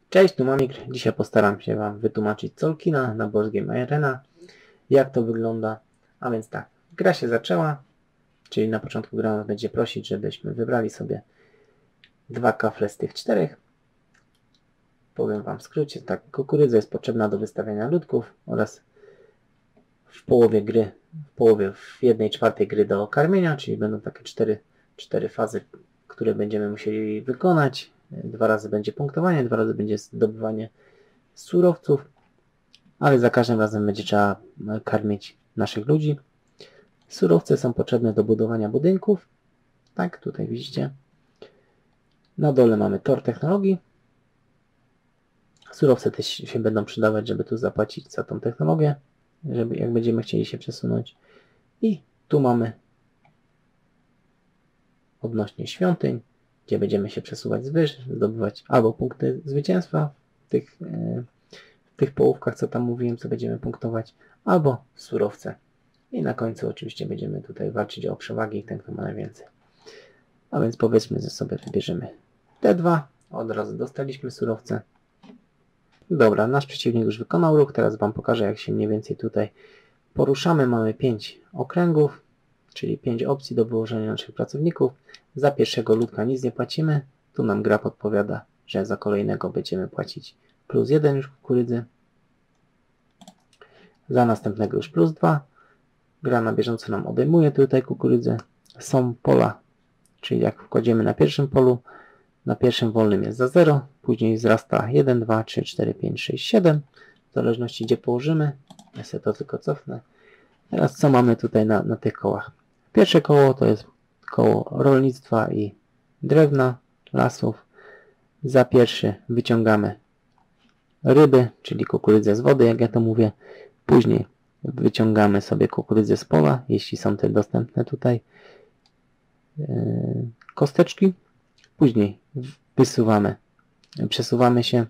Cześć, tu Mamik. Dzisiaj postaram się Wam wytłumaczyć Colkina na Board Game Arena, jak to wygląda. A więc tak, gra się zaczęła, czyli na początku gra nas będzie prosić, żebyśmy wybrali sobie 2 kafle z tych 4. Powiem Wam w skrócie, tak, kukurydza jest potrzebna do wystawiania ludków oraz w połowie gry, w 1/4 gry do karmienia, czyli będą takie 4 fazy, które będziemy musieli wykonać. 2 razy będzie punktowanie, 2 razy będzie zdobywanie surowców, ale za każdym razem będzie trzeba karmić naszych ludzi. Surowce są potrzebne do budowania budynków. Tak, tutaj widzicie. Na dole mamy tor technologii. Surowce też się będą przydawać, żeby tu zapłacić za tą technologię, żeby jak będziemy chcieli się przesunąć. I tu mamy odnośnie świątyń, gdzie będziemy się przesuwać z wyż, zdobywać albo punkty zwycięstwa w tych połówkach, co tam mówiłem, co będziemy punktować, albo surowce. I na końcu oczywiście będziemy tutaj walczyć o przewagi i ten, kto ma najwięcej. A więc powiedzmy, że sobie wybierzemy te 2. Od razu dostaliśmy surowce. Dobra, nasz przeciwnik już wykonał ruch. Teraz Wam pokażę, jak się mniej więcej tutaj poruszamy. Mamy 5 okręgów, czyli 5 opcji do wyłożenia naszych pracowników. Za pierwszego ludka nic nie płacimy. Tu nam gra podpowiada, że za kolejnego będziemy płacić +1 już kukurydzy. Za następnego już +2. Gra na bieżąco nam odejmuje tutaj kukurydzę. Są pola, czyli jak wkładziemy na pierwszym polu, na pierwszym wolnym jest za 0, później wzrasta 1, 2, 3, 4, 5, 6, 7, w zależności gdzie położymy. Ja sobie to tylko cofnę. Teraz co mamy tutaj na tych kołach? Pierwsze koło to jest koło rolnictwa i drewna, lasów. Za pierwszy wyciągamy ryby, czyli kukurydzę z wody, jak ja to mówię. Później wyciągamy sobie kukurydzę z pola, jeśli są te dostępne tutaj kosteczki. Później przesuwamy się,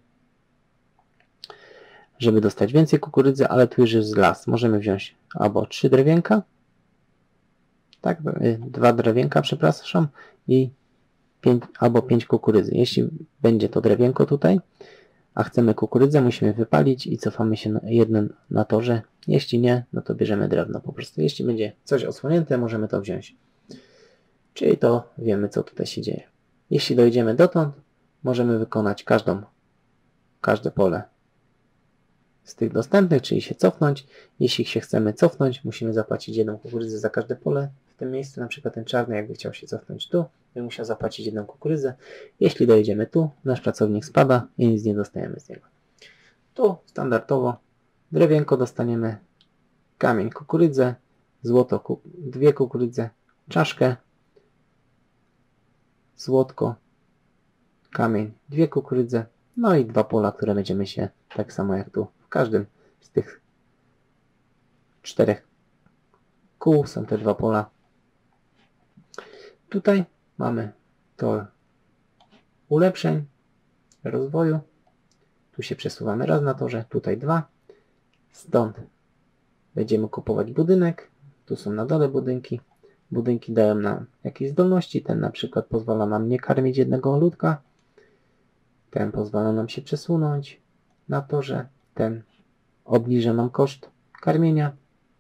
żeby dostać więcej kukurydzy, ale tu już jest las. Możemy wziąć albo 3 drewienka, tak, 2 drewienka, przepraszam, i 5 kukurydzy. Jeśli będzie to drewienko tutaj, a chcemy kukurydzę, musimy wypalić i cofamy się jednym na torze. Jeśli nie, no to bierzemy drewno po prostu. Jeśli będzie coś odsłonięte, możemy to wziąć. Czyli to wiemy, co tutaj się dzieje. Jeśli dojdziemy dotąd, możemy wykonać każde pole z tych dostępnych, czyli się cofnąć. Jeśli się chcemy cofnąć, musimy zapłacić 1 kukurydzę za każde pole w tym miejscu. Na przykład ten czarny, jakby chciał się cofnąć tu, by musiał zapłacić 1 kukurydzę. Jeśli dojedziemy tu, nasz pracownik spada i nic nie dostajemy z niego. Tu standardowo drewienko dostaniemy, kamień kukurydzę, złoto 2 kukurydze, czaszkę, złotko, kamień 2 kukurydze, no i 2 pola, które będziemy się, tak samo jak tu, w każdym z tych 4 kół są te 2 pola. Tutaj mamy tor ulepszeń, rozwoju. Tu się przesuwamy raz na torze, tutaj 2. Stąd będziemy kupować budynek. Tu są na dole budynki. Budynki dają nam jakieś zdolności. Ten na przykład pozwala nam nie karmić jednego ludka. Ten pozwala nam się przesunąć na torze. Ten obniża nam koszt karmienia.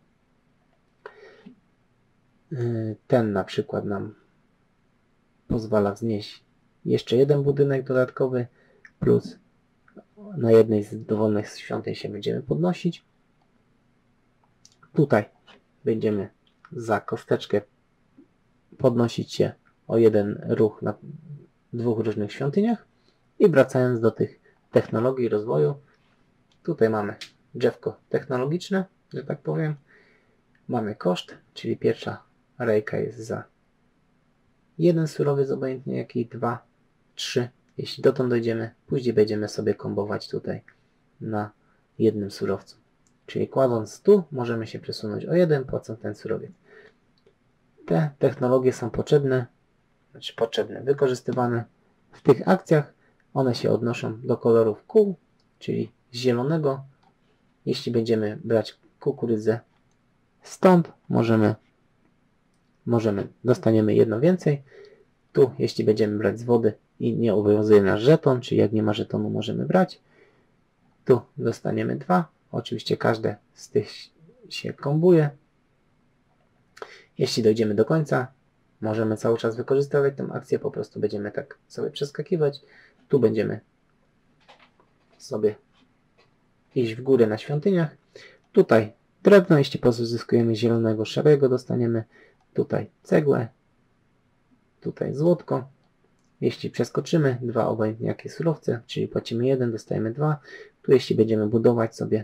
Ten na przykład nam pozwala wznieść jeszcze 1 budynek dodatkowy, plus na jednej z dowolnych świątyń się będziemy podnosić. Tutaj będziemy za kosteczkę podnosić się o 1 ruch na 2 różnych świątyniach. I wracając do tych technologii rozwoju, tutaj mamy drzewko technologiczne, że tak powiem. Mamy koszt, czyli pierwsza rejka jest za 1 surowiec, obojętnie jaki, 2, 3. Jeśli dotąd dojdziemy, później będziemy sobie kombować tutaj na 1 surowcu. Czyli kładąc tu, możemy się przesunąć o 1, płacąc ten surowiec. Te technologie są wykorzystywane w tych akcjach. One się odnoszą do kolorów kół, czyli z zielonego. Jeśli będziemy brać kukurydzę stąd, dostaniemy 1 więcej. Tu, jeśli będziemy brać z wody i nie obowiązuje nasz żeton, czyli jak nie ma żetonu, możemy brać. Tu dostaniemy 2. Oczywiście każde z tych się kombuje. Jeśli dojdziemy do końca, możemy cały czas wykorzystywać tę akcję, po prostu będziemy tak sobie przeskakiwać. Tu będziemy sobie iść w górę na świątyniach. Tutaj drewno, jeśli pozyskujemy zielonego, szarego, dostaniemy tutaj cegłę, tutaj złotko. Jeśli przeskoczymy 2 obojętnie jakie surowce, czyli płacimy 1, dostajemy 2. Tu jeśli będziemy budować sobie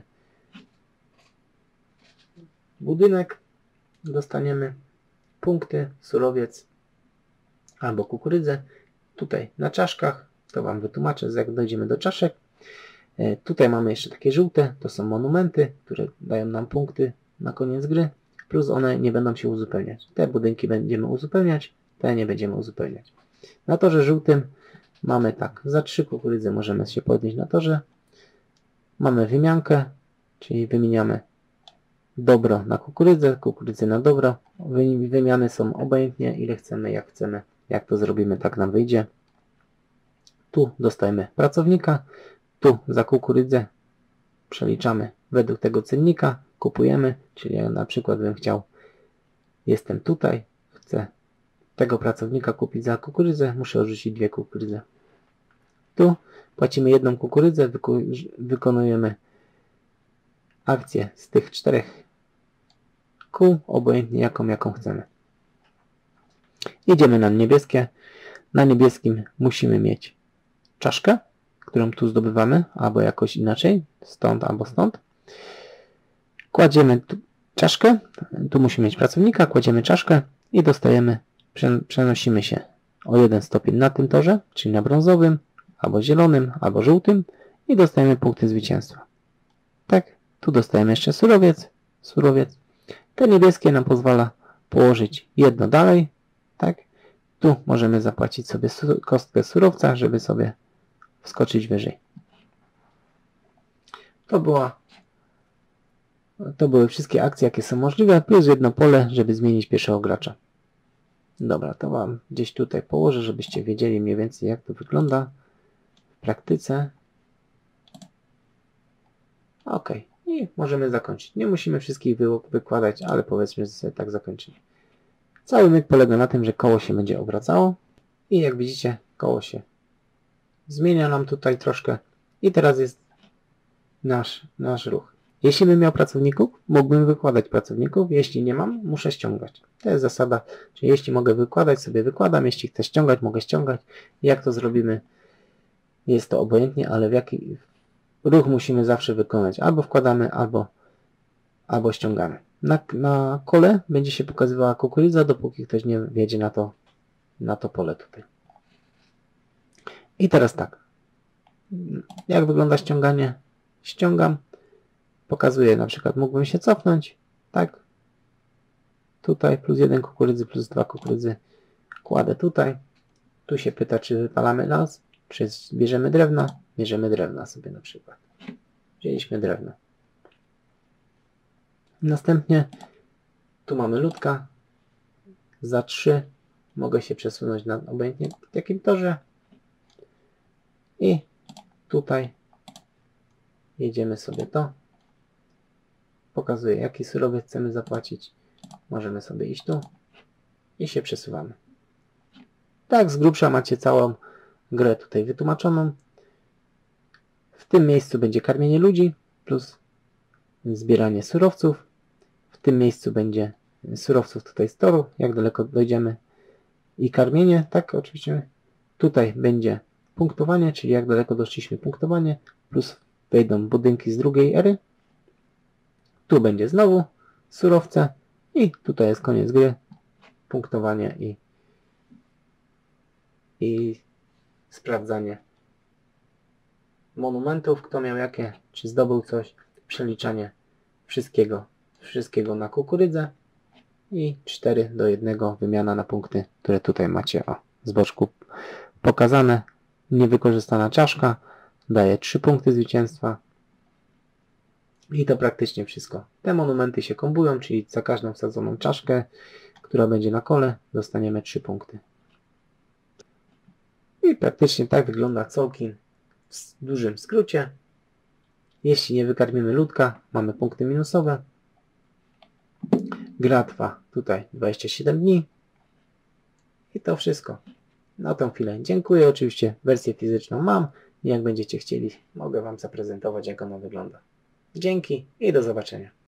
budynek, dostaniemy punkty, surowiec albo kukurydzę. Tutaj na czaszkach, to Wam wytłumaczę, jak dojdziemy do czaszek. Tutaj mamy jeszcze takie żółte, to są monumenty, które dają nam punkty na koniec gry, plus one nie będą się uzupełniać. Te budynki będziemy uzupełniać, te nie będziemy uzupełniać. Na torze żółtym mamy tak, za 3 kukurydzy możemy się podnieść na torze. Mamy wymiankę, czyli wymieniamy dobro na kukurydzę, kukurydzę na dobro. Wymiany są obojętnie, ile chcemy, jak chcemy. Jak to zrobimy, tak nam wyjdzie. Tu dostajemy pracownika, tu za kukurydzę przeliczamy według tego cennika, kupujemy, czyli ja na przykład bym chciał, jestem tutaj, chcę tego pracownika kupić za kukurydzę, muszę odrzucić 2 kukurydze. Tu płacimy 1 kukurydzę, wykonujemy akcję z tych 4 kół, obojętnie jaką chcemy. Idziemy na niebieskie. Na niebieskim musimy mieć czaszkę, którą tu zdobywamy, albo jakoś inaczej, stąd albo stąd. Kładziemy tu czaszkę, tu musimy mieć pracownika, kładziemy czaszkę i dostajemy, przenosimy się o 1 stopień na tym torze, czyli na brązowym, albo zielonym, albo żółtym i dostajemy punkty zwycięstwa. Tak, tu dostajemy jeszcze surowiec. Te niebieskie nam pozwala położyć jedno dalej, tak. Tu możemy zapłacić sobie kostkę surowca, żeby sobie wskoczyć wyżej. To były wszystkie akcje, jakie są możliwe, plus jedno pole, żeby zmienić pierwszego gracza. Dobra, to Wam gdzieś tutaj położę, żebyście wiedzieli mniej więcej, jak to wygląda w praktyce. Ok, i możemy zakończyć. Nie musimy wszystkich wykładać, ale powiedzmy, że sobie tak zakończymy. Cały myk polega na tym, że koło się będzie obracało i jak widzicie, koło się zmienia nam tutaj troszkę i teraz jest nasz ruch. Jeśli bym miał pracowników, mógłbym wykładać pracowników, jeśli nie mam, muszę ściągać. To jest zasada, czyli jeśli mogę wykładać, sobie wykładam, jeśli chcę ściągać, mogę ściągać. Jak to zrobimy, jest to obojętnie, ale w jaki ruch musimy zawsze wykonać. Albo wkładamy, albo ściągamy. Na kole będzie się pokazywała kukurydza, dopóki ktoś nie wjedzie na to pole tutaj. I teraz tak. Jak wygląda ściąganie? Ściągam. Pokazuję, na przykład mógłbym się cofnąć. Tak. Tutaj plus 1 kukurydzy, plus 2 kukurydzy. Kładę tutaj. Tu się pyta, czy wypalamy las, czy bierzemy drewna. Bierzemy drewna sobie na przykład. Wzięliśmy drewno. Następnie tu mamy ludka. Za 3 mogę się przesunąć na obojętnie jakim torze. I tutaj jedziemy sobie to. Pokazuję, jaki surowiec chcemy zapłacić. Możemy sobie iść tu i się przesuwamy. Tak z grubsza macie całą grę tutaj wytłumaczoną. W tym miejscu będzie karmienie ludzi plus zbieranie surowców. W tym miejscu będzie surowców tutaj z toru, jak daleko dojdziemy, i karmienie, tak oczywiście. Tutaj będzie punktowanie, czyli jak daleko doszliśmy, punktowanie, plus wejdą budynki z drugiej ery. Tu będzie znowu surowce i tutaj jest koniec gry, punktowanie i sprawdzanie monumentów, kto miał jakie, czy zdobył coś, przeliczanie wszystkiego na kukurydzę i 4:1 wymiana na punkty, które tutaj macie z boczku pokazane. Niewykorzystana czaszka daje 3 punkty zwycięstwa i to praktycznie wszystko. Te monumenty się kombują, czyli za każdą wsadzoną czaszkę, która będzie na kole, dostaniemy 3 punkty. I praktycznie tak wygląda Całkin w dużym skrócie. Jeśli nie wykarmimy ludka, mamy punkty minusowe. Gra trwa tutaj 27 dni. I to wszystko na tą chwilę. Dziękuję. Oczywiście wersję fizyczną mam. Jak będziecie chcieli, mogę Wam zaprezentować, jak ona wygląda. Dzięki i do zobaczenia.